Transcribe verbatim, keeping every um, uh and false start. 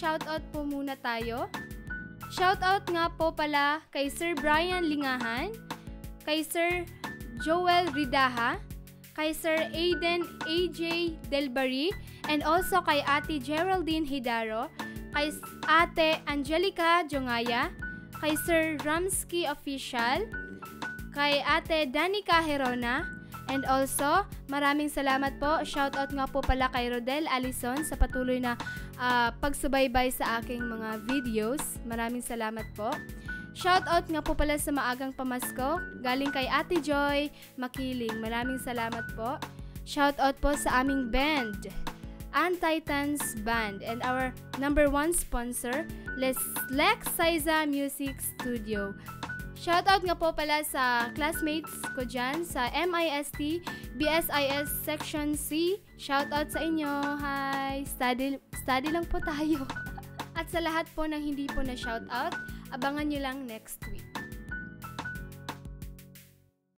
mag-shoutout po muna tayo. Shoutout nga po pala kay Sir Brian Lingahan, kay Sir Joel Ridaha, kay Sir Aiden A J Delbari, and also kay Ate Geraldine Hidaro, kay Ate Angelica Jongaya, kay Sir Ramsky Official, kay Ate Danica Herona, and also maraming salamat po. Shoutout nga po pala kay Rodel Alison sa patuloy na uh, pagsubaybay sa aking mga videos. Maraming salamat po. Shoutout nga po pala sa maagang pamasko galing kay Ate Joy Makiling. Maraming salamat po. Shoutout po sa aming band, Antitans Band, and our number one sponsor, Les Lex Saiza Music Studio. Shoutout nga po pala sa classmates ko dyan sa M I S T B S I S Section C. Shoutout sa inyo. Hi! Study, study lang po tayo. At sa lahat po ng hindi po na shoutout, abangan nyo lang next week.